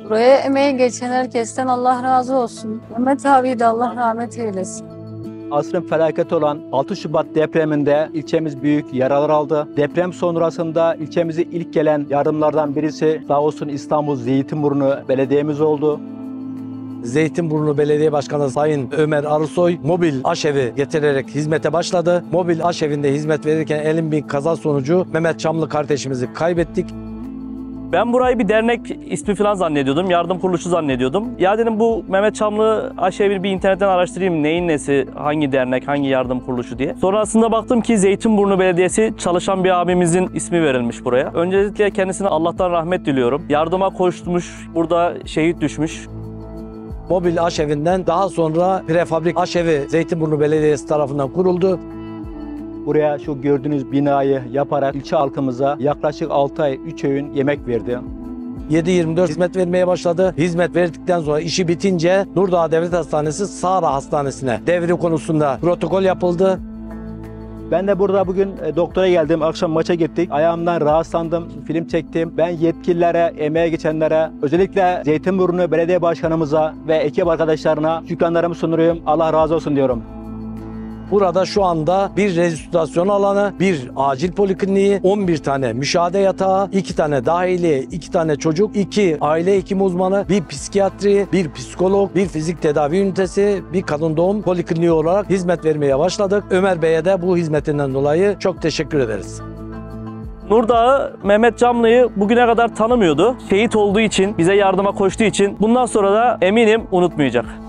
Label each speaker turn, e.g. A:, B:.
A: Buraya emeği geçen herkesten Allah razı olsun. Mehmet abi de Allah rahmet eylesin.
B: Asrın felaketi olan 6 Şubat depreminde ilçemiz büyük yaralar aldı. Deprem sonrasında ilçemize ilk gelen yardımlardan birisi sağ olsun İstanbul Zeytinburnu Belediyemiz oldu.
C: Zeytinburnu Belediye Başkanı Sayın Ömer Arısoy mobil aşevi getirerek hizmete başladı. Mobil aşevinde hizmet verirken elin bir kaza sonucu Mehmet Çamlı kardeşimizi kaybettik.
D: Ben burayı bir dernek ismi falan zannediyordum, yardım kuruluşu zannediyordum. Ya dedim bu Mehmet Çamlı aşevi bir internetten araştırayım neyin nesi, hangi dernek, hangi yardım kuruluşu diye. Sonrasında baktım ki Zeytinburnu Belediyesi çalışan bir abimizin ismi verilmiş buraya. Öncelikle kendisine Allah'tan rahmet diliyorum. Yardıma koşmuş, burada şehit düşmüş.
C: Mobil aşevinden daha sonra prefabrik aşevi Zeytinburnu Belediyesi tarafından kuruldu.
B: Buraya şu gördüğünüz binayı yaparak ilçe halkımıza yaklaşık 6 ay 3 öğün yemek verdi.
C: 7/24 hizmet vermeye başladı. Hizmet verdikten sonra işi bitince Nurdağ Devlet Hastanesi Sağra Hastanesi'ne devri konusunda protokol yapıldı.
B: Ben de burada bugün doktora geldim. Akşam maça gittik. Ayağımdan rahatsızlandım. Film çektim. Ben yetkililere, emeğe geçenlere, özellikle Zeytinburnu Belediye Başkanımıza ve ekip arkadaşlarına şükranlarımı sunuyorum. Allah razı olsun diyorum.
C: Burada şu anda bir restorasyon alanı, bir acil polikliniği, 11 tane müşahede yatağı, 2 tane dahiliye, 2 tane çocuk, 2 aile hekim uzmanı, bir psikiyatri, bir psikolog, bir fizik tedavi ünitesi, bir kadın doğum polikliniği olarak hizmet vermeye başladık. Ömer Bey'e de bu hizmetinden dolayı çok teşekkür ederiz.
D: Nurdağ'ı Mehmet Çamlı'yı bugüne kadar tanımıyordu. Şehit olduğu için, bize yardıma koştuğu için bundan sonra da eminim unutmayacak.